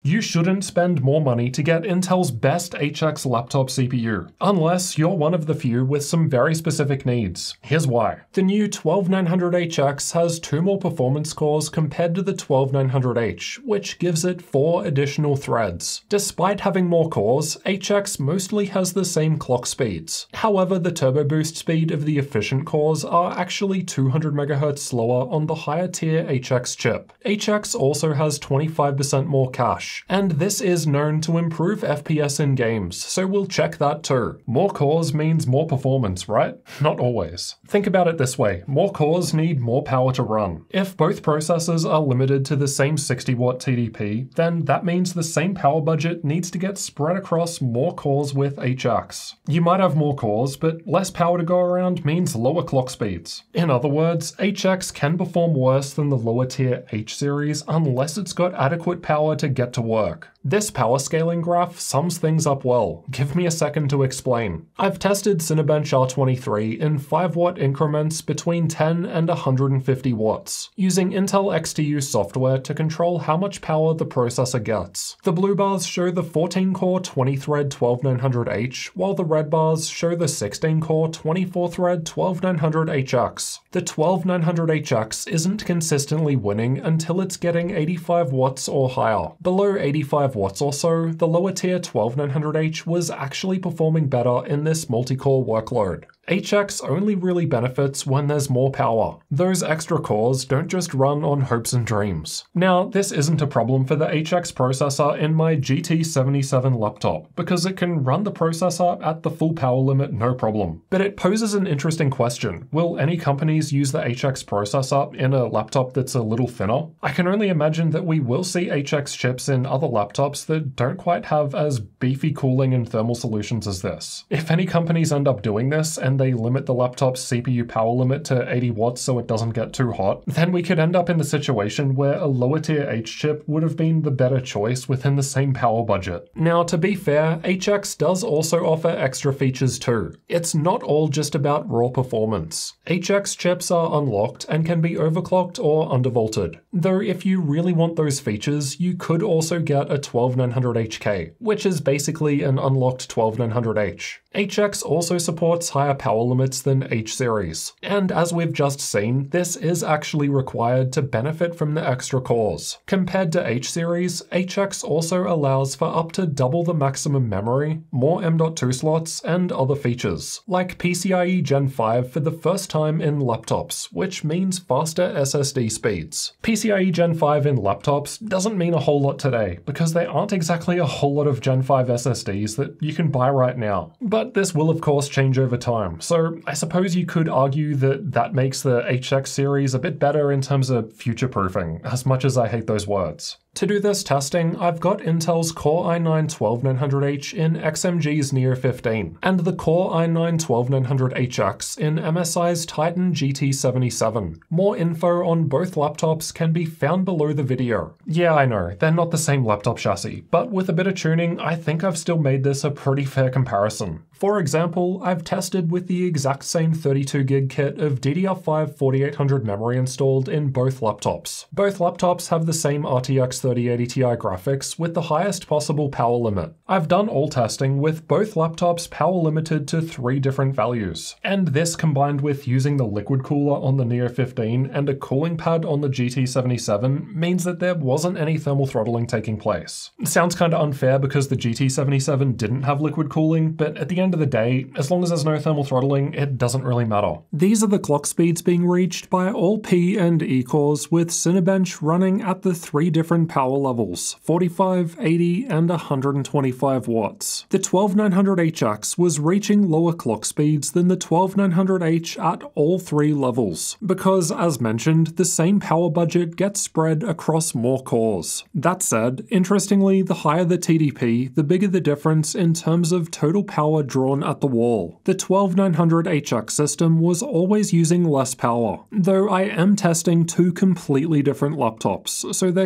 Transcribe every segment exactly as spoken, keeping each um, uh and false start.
You shouldn't spend more money to get Intel's best H X laptop C P U, unless you're one of the few with some very specific needs. Here's why. The new twelve nine hundred H X has two more performance cores compared to the twelve nine hundred H, which gives it four additional threads. Despite having more cores, H X mostly has the same clock speeds. However, the turbo boost speed of the efficient cores are actually two hundred megahertz slower on the higher tier H X chip. H X also has twenty-five percent more cache, and this is known to improve F P S in games, so we'll check that too. More cores means more performance, right? Not always. Think about it this way, more cores need more power to run. If both processors are limited to the same sixty watt T D P, then that means the same power budget needs to get spread across more cores with H X. You might have more cores, but less power to go around means lower clock speeds. In other words, H X can perform worse than the lower tier H series unless it's got adequate power to get to work. This power scaling graph sums things up well. Give me a second to explain. I've tested Cinebench R twenty-three in five watt increments between ten and one hundred fifty watts, using Intel X T U software to control how much power the processor gets. The blue bars show the fourteen core twenty thread twelve nine hundred H, while the red bars show the sixteen core twenty-four thread twelve nine hundred H X. The twelve nine hundred H X isn't consistently winning until it's getting eighty-five watts or higher. Below eighty-five watts or so, the lower tier twelve nine hundred H was actually performing better in this multi-core workload. H X only really benefits when there's more power. Those extra cores don't just run on hopes and dreams. Now, this isn't a problem for the H X processor in my G T seventy-seven laptop, because it can run the processor at the full power limit no problem. But it poses an interesting question. Will any companies use the H X processor in a laptop that's a little thinner? I can only imagine that we will see H X chips in other laptops that don't quite have as beefy cooling and thermal solutions as this. If any companies end up doing this and they limit the laptop's C P U power limit to eighty watts so it doesn't get too hot, then we could end up in the situation where a lower tier H chip would have been the better choice within the same power budget. Now, to be fair, H X does also offer extra features too. It's not all just about raw performance. H X chips are unlocked and can be overclocked or undervolted. Though if you really want those features, you could also get a twelve nine hundred H K, which is basically an unlocked twelve nine hundred H. H X also supports higher power limits than H series, and as we've just seen, this is actually required to benefit from the extra cores. Compared to H series, H X also allows for up to double the maximum memory, more M dot two slots, and other features, like P C I E Gen five for the first time in laptops, which means faster S S D speeds. P C I E Gen five in laptops doesn't mean a whole lot today, because there aren't exactly a whole lot of Gen five S S Ds that you can buy right now. But this will of course change over time, so I suppose you could argue that that makes the H X series a bit better in terms of future-proofing, as much as I hate those words. To do this testing, I've got Intel's Core i nine twelve nine hundred H in X M G's Neo fifteen, and the Core i nine twelve nine hundred H X in M S I's Titan G T seventy-seven. More info on both laptops can be found below the video. Yeah, I know, they're not the same laptop chassis, but with a bit of tuning, I think I've still made this a pretty fair comparison. For example, I've tested with the exact same thirty-two gig kit of D D R five forty-eight hundred memory installed in both laptops. Both laptops have the same R T X thirty eighty Ti graphics with the highest possible power limit. I've done all testing with both laptops power limited to three different values, and this combined with using the liquid cooler on the Neo fifteen and a cooling pad on the G T seventy-seven means that there wasn't any thermal throttling taking place. It sounds kinda unfair because the G T seventy-seven didn't have liquid cooling, but at the end of the day, as long as there's no thermal throttling, it doesn't really matter. These are the clock speeds being reached by all P and E cores with Cinebench running at the three different power levels, forty-five, eighty, and one hundred twenty-five watts. The twelve nine hundred H X was reaching lower clock speeds than the twelve nine hundred H at all three levels, because as mentioned, the same power budget gets spread across more cores. That said, interestingly, the higher the T D P, the bigger the difference in terms of total power drawn at the wall. The twelve nine hundred H X system was always using less power, though I am testing two completely different laptops, so there could be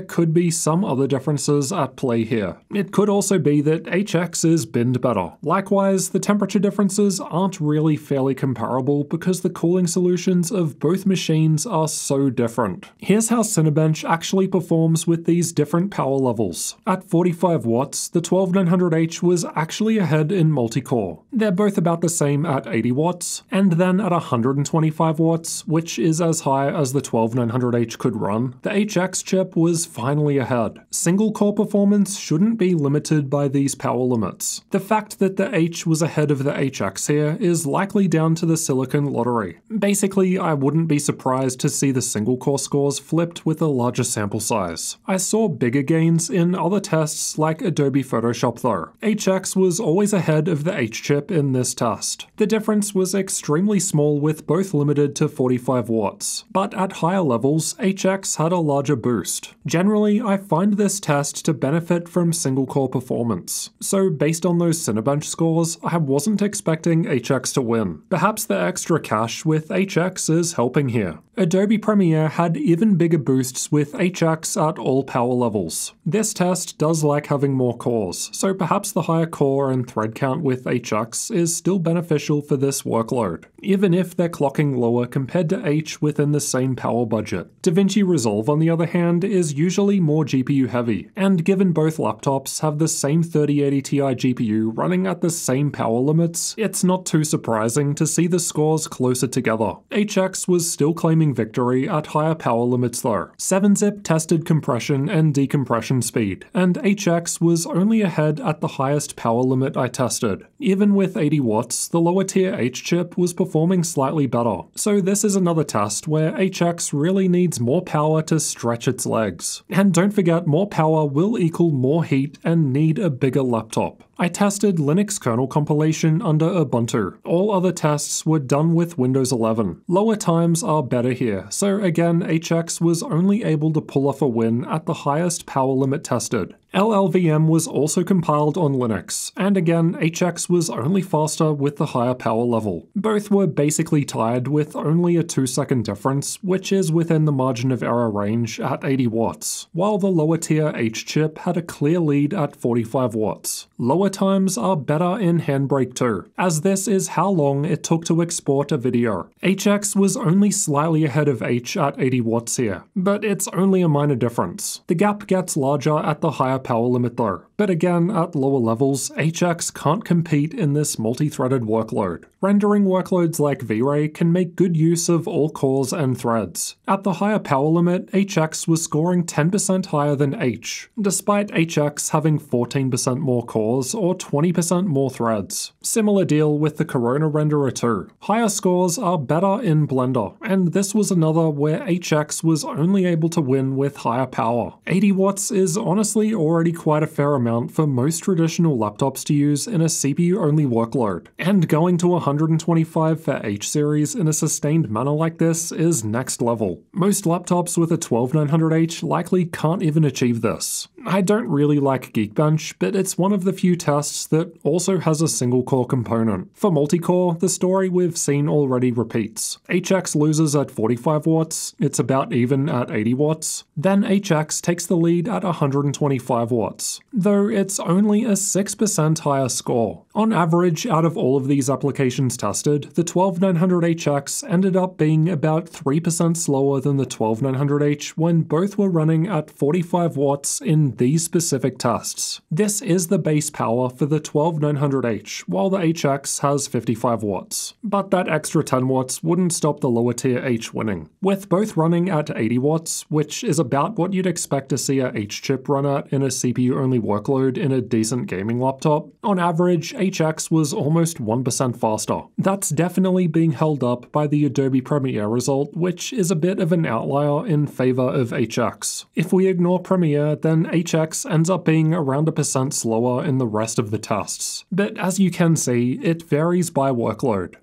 some other differences at play here. It could also be that H X is binned better. Likewise, the temperature differences aren't really fairly comparable because the cooling solutions of both machines are so different. Here's how Cinebench actually performs with these different power levels. At forty-five watts, the twelve nine hundred H was actually ahead in multi-core. They're both about the same at eighty watts, and then at one hundred twenty-five watts, which is as high as the twelve nine hundred H could run, the H X chip was finally ahead. Single-core performance shouldn't be limited by these power limits. The fact that the H was ahead of the H X here is likely down to the silicon lottery. Basically, I wouldn't be surprised to see the single-core scores flipped with a larger sample size. I saw bigger gains in other tests like Adobe Photoshop though. H X was always ahead of the H chip in this test. The difference was extremely small with both limited to forty-five watts, but at higher levels, H X had a larger boost. Generally, I find this test to benefit from single-core performance. So based on those Cinebench scores, I wasn't expecting H X to win. Perhaps the extra cache with H X is helping here. Adobe Premiere had even bigger boosts with H X at all power levels. This test does like having more cores, so perhaps the higher core and thread count with H X is still beneficial for this workload, even if they're clocking lower compared to H within the same power budget. DaVinci Resolve, on the other hand, is usually more G P U heavy, and given both laptops have the same thirty eighty Ti G P U running at the same power limits, it's not too surprising to see the scores closer together. H X was still claiming victory at higher power limits though. seven zip tested compression and decompression speed, and H X was only ahead at the highest power limit I tested. Even with eighty watts, the lower tier H chip was performing slightly better. So this is another test where H X really needs more power to stretch its legs. And don't forget, more power will equal more heat and need a bigger laptop. I tested Linux kernel compilation under Ubuntu. All other tests were done with Windows eleven. Lower times are better here, so again H X was only able to pull off a win at the highest power limit tested. L L V M was also compiled on Linux, and again H X was only faster with the higher power level. Both were basically tied with only a two second difference, which is within the margin of error range at eighty watts, while the lower tier H chip had a clear lead at forty-five watts. Lower times are better in Handbrake too, as this is how long it took to export a video. H X was only slightly ahead of H at eighty watts here, but it's only a minor difference. The gap gets larger at the higher power limit though, but again at lower levels, H X can't compete in this multi-threaded workload. Rendering workloads like V-Ray can make good use of all cores and threads. At the higher power limit, H X was scoring ten percent higher than H, despite H X having fourteen percent more cores or twenty percent more threads. Similar deal with the Corona renderer too. Higher scores are better in Blender, and this was another where H X was only able to win with higher power. eighty watts is honestly already quite a fair amount for most traditional laptops to use in a C P U-only workload, and going to one hundred twenty-five for H series in a sustained manner like this is next level. Most laptops with a twelve nine hundred H likely can't even achieve this. I don't really like Geekbench, but it's one of the few tests that also has a single core component. For multi-core, the story we've seen already repeats. H X loses at forty-five watts, it's about even at eighty watts, then H X takes the lead at one hundred twenty-five watts, though it's only a six percent higher score. On average, out of all of these applications tested, the twelve nine hundred H X ended up being about three percent slower than the twelve nine hundred H when both were running at forty-five watts in these specific tests. This is the base power for the twelve nine hundred H, while the H X has fifty-five watts. But that extra ten watts wouldn't stop the lower tier H winning. With both running at eighty watts, which is about what you'd expect to see a H chip run at in a C P U-only workload in a decent gaming laptop, on average, H X was almost one percent faster. That's definitely being held up by the Adobe Premiere result, which is a bit of an outlier in favor of H X. If we ignore Premiere, then H X ends up being around a percent slower in the rest of the tests. But as you can see, it varies by workload.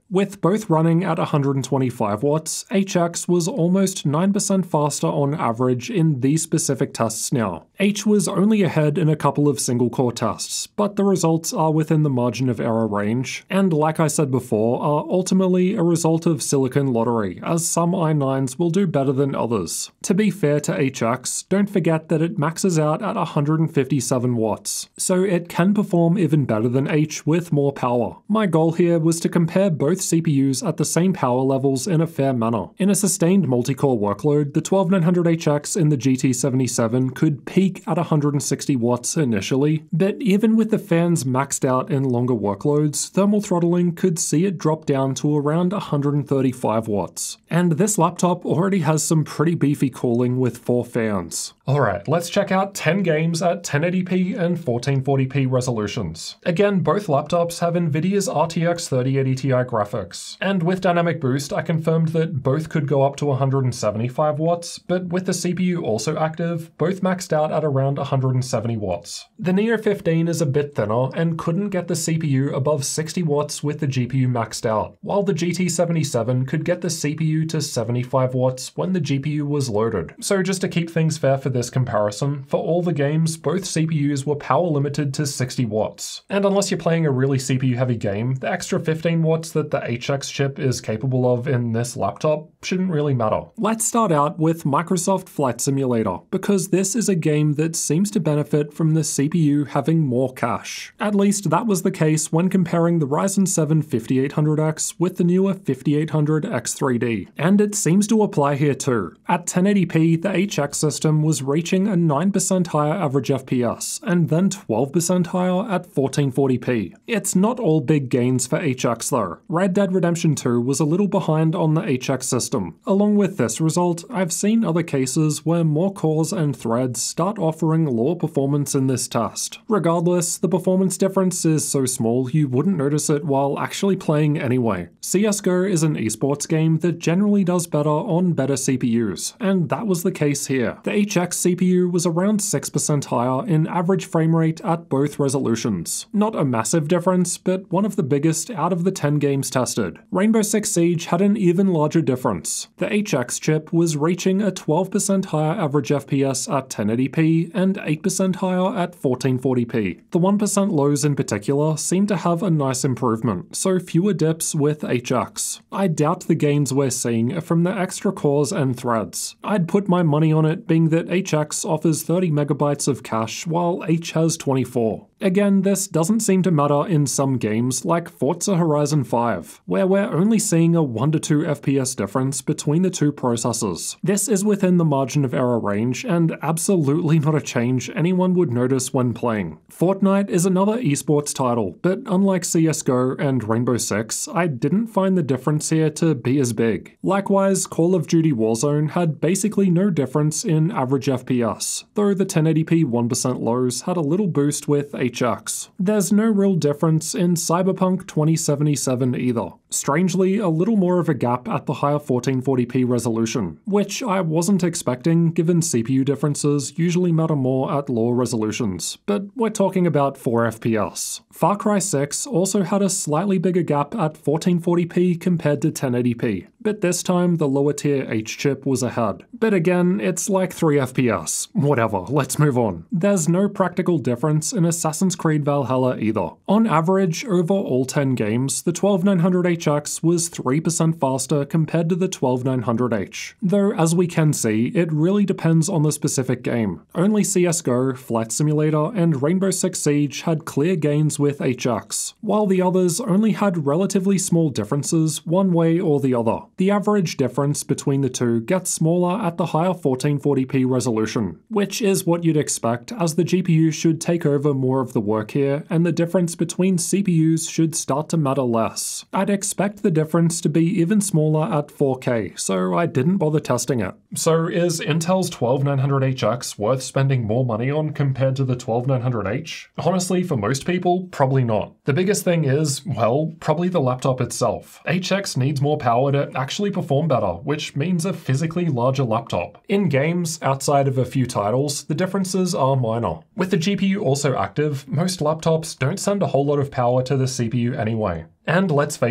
With both running at one hundred twenty-five watts, H X was almost nine percent faster on average in these specific tests now. H was only ahead in a couple of single-core tests, but the results are within the margin of error range, and like I said before, are ultimately a result of silicon lottery, as some i nines will do better than others. To be fair to H X, don't forget that it maxes out at one hundred fifty-seven watts, so it can perform even better than H with more power. My goal here was to compare both C P Us at the same power levels in a fair manner. In a sustained multi-core workload, the twelve nine hundred H X in the G T seventy-seven could peak at one hundred sixty watts initially, but even with the fans maxed out in longer workloads, thermal throttling could see it drop down to around one hundred thirty-five watts. And this laptop already has some pretty beefy cooling with four fans. Alright, let's check out ten games at ten eighty p and fourteen forty p resolutions. Again, both laptops have Nvidia's R T X thirty eighty Ti graphics, and with Dynamic Boost I confirmed that both could go up to one hundred seventy-five watts, but with the C P U also active, both maxed out at around one hundred seventy watts. The Neo fifteen is a bit thinner and couldn't get the C P U above sixty watts with the G P U maxed out, while the G T seventy-seven could get the C P U to seventy-five watts when the G P U was loaded. So just to keep things fair for this comparison, for all the games, both C P Us were power limited to sixty watts. And unless you're playing a really C P U heavy game, the extra fifteen watts that the H X chip is capable of in this laptop shouldn't really matter. Let's start out with Microsoft Flight Simulator, because this is a game that seems to benefit from the C P U having more cache. At least that was the case when comparing the Ryzen seven fifty-eight hundred X with the newer fifty-eight hundred X three D, and it seems to apply here too. At ten eighty p, the H X system was reaching a nine percent higher average F P S, and then twelve percent higher at fourteen forty p. It's not all big gains for H X though. Red Dead Redemption two was a little behind on the H X system. Along with this result, I've seen other cases where more cores and threads start offering lower performance in this test. Regardless, the performance difference is so small you wouldn't notice it while actually playing anyway. C S G O is an esports game that generally does better on better C P Us, and that was the case here. The H X C P U was around six percent higher in average frame rate at both resolutions. Not a massive difference, but one of the biggest out of the ten games tested. Rainbow Six Siege had an even larger difference. The H X chip was reaching a twelve percent higher average F P S at ten eighty p and eight percent higher at fourteen forty p. The one percent lows in particular seem to have a nice improvement, so fewer dips with H X. I doubt the gains we're seeing are from the extra cores and threads. I'd put my money on it being that H X offers thirty megabytes of cache while H has twenty-four. Again, this doesn't seem to matter in some games like Forza Horizon five, where we're only seeing a one to two F P S difference between the two processors. This is within the margin of error range and absolutely not a change anyone would notice when playing. Fortnite is another esports title, but unlike C S G O and Rainbow Six, I didn't find the difference here to be as big. Likewise, Call of Duty Warzone had basically no difference in average F P S, though the ten eighty p one percent lows had a little boost with H X. There's no real difference in Cyberpunk twenty seventy-seven either. Strangely, a little more of a gap at the higher fourteen forty p resolution, which I wasn't expecting given C P U differences usually matter more at lower resolutions, but we're talking about four F P S. Far Cry six also had a slightly bigger gap at fourteen forty p compared to ten eighty p, but this time the lower tier H chip was ahead. But again, it's like three F P S. Whatever, let's move on. There's no practical difference in Assassin's Creed Valhalla either. On average, over all ten games, the twelve nine hundred H X was three percent faster compared to the twelve nine hundred H. Though, as we can see, it really depends on the specific game. Only C S G O, Flight Simulator, and Rainbow Six Siege had clear gains with H X, while the others only had relatively small differences one way or the other. The average difference between the two gets smaller at the higher fourteen forty p resolution, which is what you'd expect as the G P U should take over more of the work here and the difference between C P Us should start to matter less. I'd expect the difference to be even smaller at four K, so I didn't bother testing it. So is Intel's twelve nine hundred H X worth spending more money on compared to the twelve nine hundred H? Honestly, for most people, probably not. The biggest thing is, well, probably the laptop itself. H X needs more power to actually perform better, which means a physically larger laptop. In games, outside of a few titles, the differences are minor. With the G P U also active, most laptops don't send a whole lot of power to the C P U anyway. And let's face it,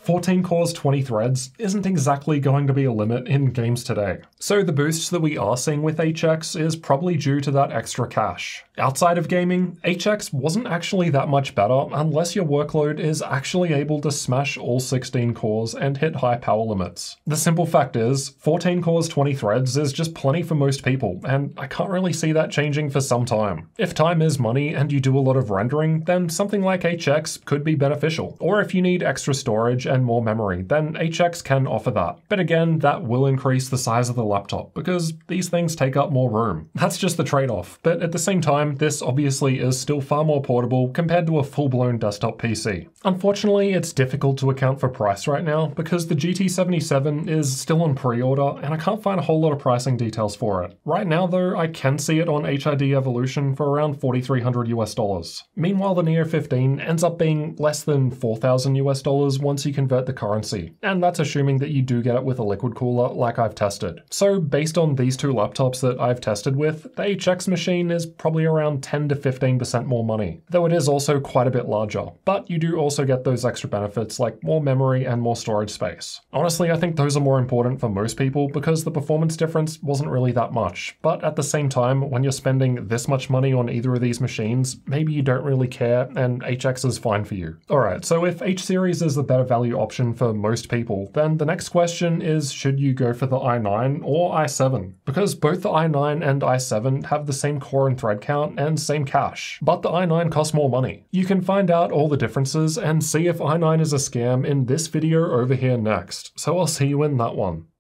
fourteen cores, twenty threads isn't exactly going to be a limit in games today. So the boosts that we are seeing with H X is probably due to that extra cache. Outside of gaming, H X wasn't actually that much better unless your workload is actually able to smash all sixteen cores and hit high power limits. The simple fact is, fourteen cores, twenty threads is just plenty for most people, and I can't really see that changing for some time. If time is money and you do a lot of rendering, then something like H X could be beneficial. Or if you need extra storage and more memory, then H X can offer that. But again, that will increase the size of the laptop, because these things take up more room. That's just the trade-off, but at the same time, this obviously is still far more portable compared to a full-blown desktop P C. Unfortunately, it's difficult to account for price right now, because the G T seventy-seven is still on pre-order, and I can't find a whole lot of pricing details for it. Right now though, I can see it on H I D Evolution for around forty-three hundred US dollars. Meanwhile, the Neo fifteen ends up being less than four thousand US dollars once you convert the currency, and that's assuming that you do get it with a liquid cooler like I've tested. So based on these two laptops that I've tested with, the H X machine is probably around ten to fifteen percent more money, though it is also quite a bit larger. But you do also get those extra benefits like more memory and more storage space. Honestly, I think those are more important for most people because the performance difference wasn't really that much. But at the same time, when you're spending this much money on either of these machines, maybe you don't really care and H X is fine for you. Alright, so if H series is the better value option for most people, then the next question is, should you go for the i nine or i seven? Because both the i nine and i seven have the same core and thread count and same cache, but the i nine costs more money. You can find out all the differences and see if i nine is a scam in this video over here next, so I'll see you in that one.